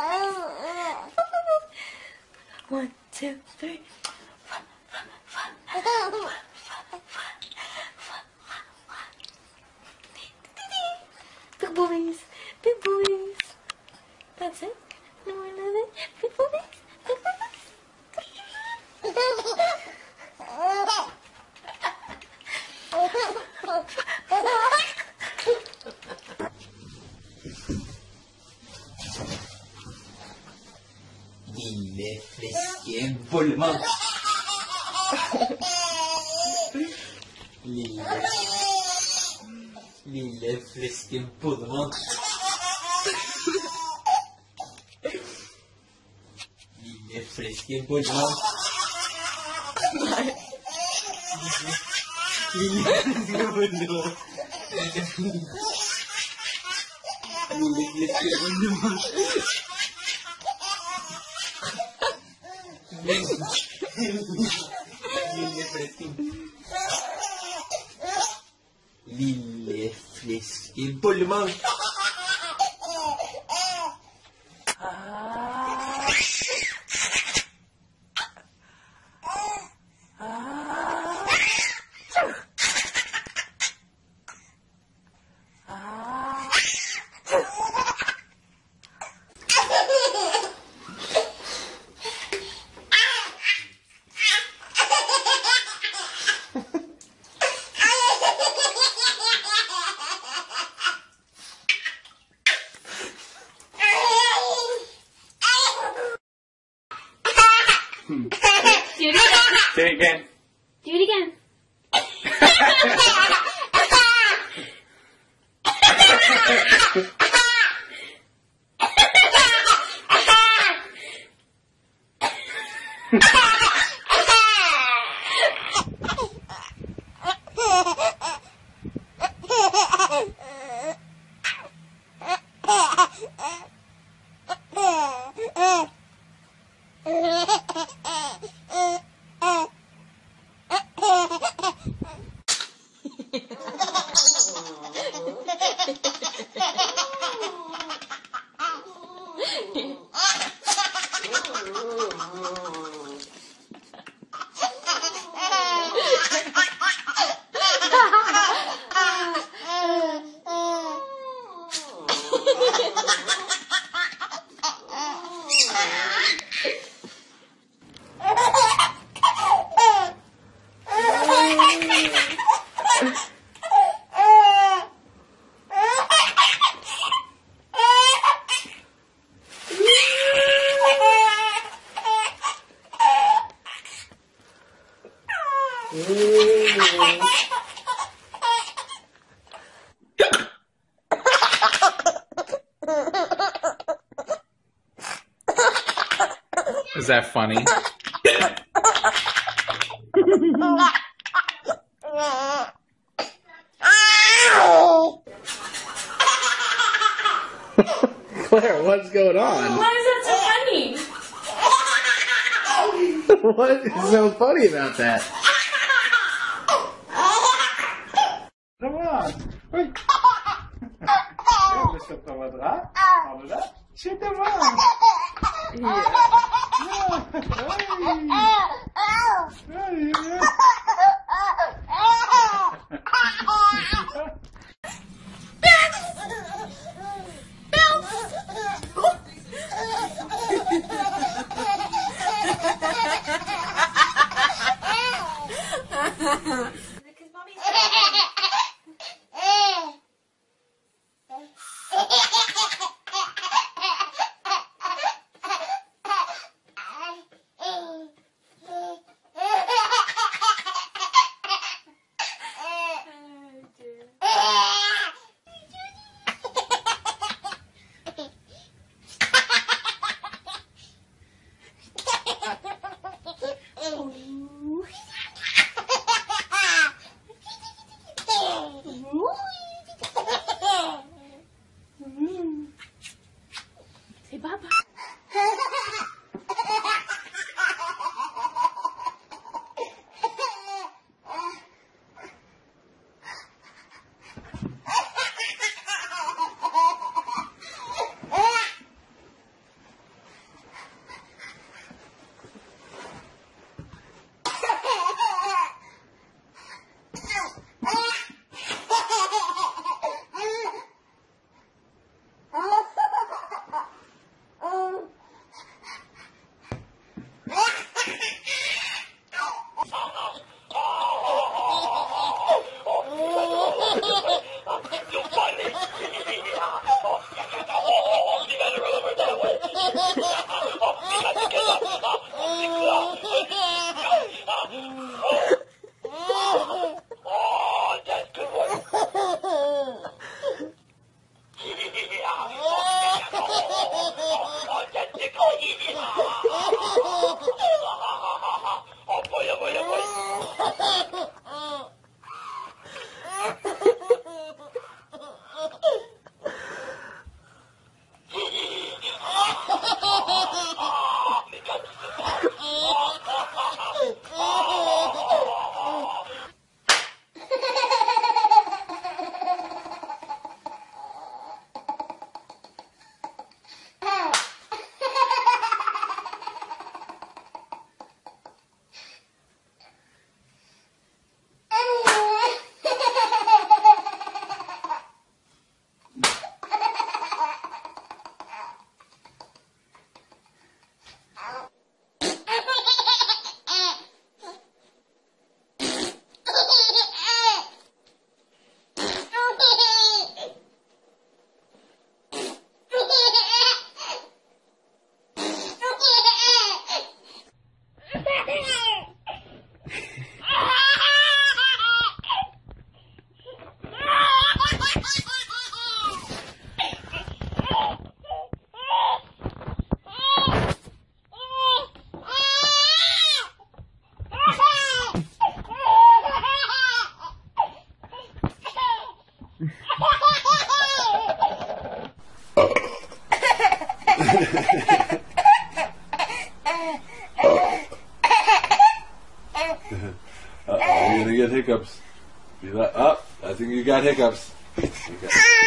1, 2, 3. Big boys, big boys. That's it. No more living. Big boys, big boys. Lille, friske bollemann. Lille, friske bollemann. Lille, friske bollemann. Lille, friske bollemann. Lille, friske bollemann. Lille, friske bollemann. Do it again. Say it again. Do it again. Is that funny? Claire, what's going on? Why is that so funny? What is so funny about that? Come on. Oi. Deixa eu tomar lá. Vamos lá. Chega mais. You're gonna get hiccups. I think you got hiccups. Okay.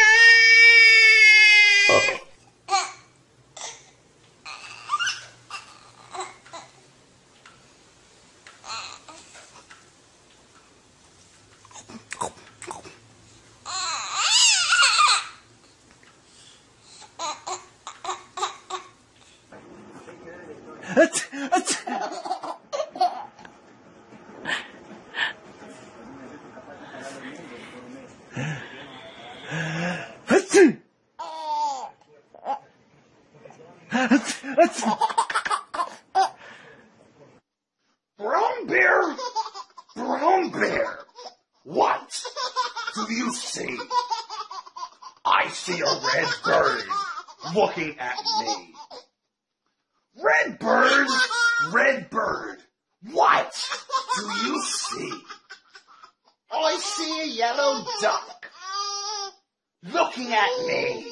Brown bear? Brown bear? What do you see? I see a red bird looking at me. Red bird? Red bird. What do you see? I see a yellow duck looking at me.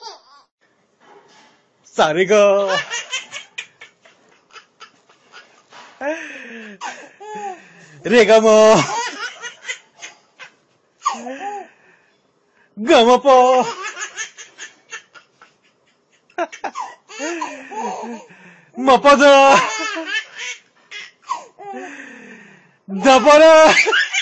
Sarigo. Regamo. Gamo po. Mapada. Dabara.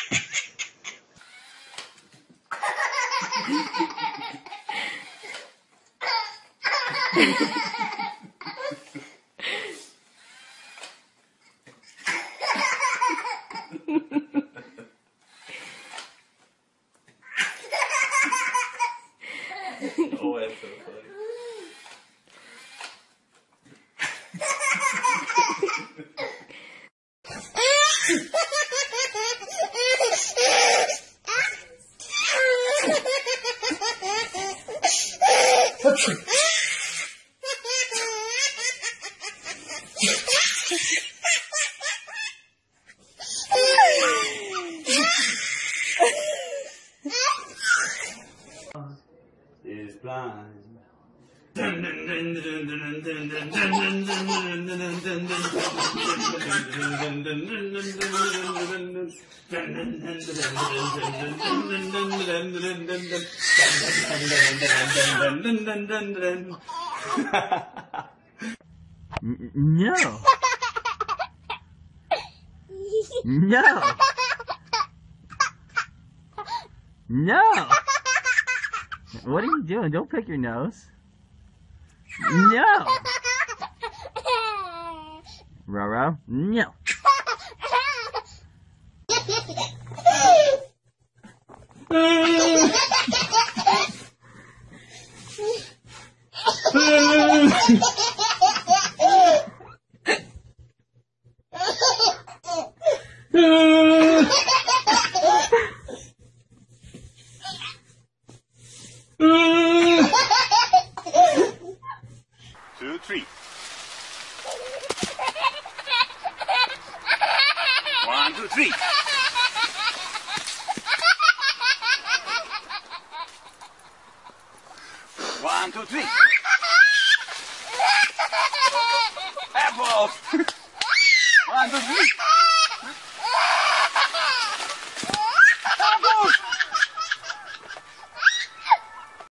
Oh, that's so funny. Is blind. No. No. No. What are you doing? Don't pick your nose. No. Roro, no. Two, three. 2, 3. 1, 2, 3. Apples!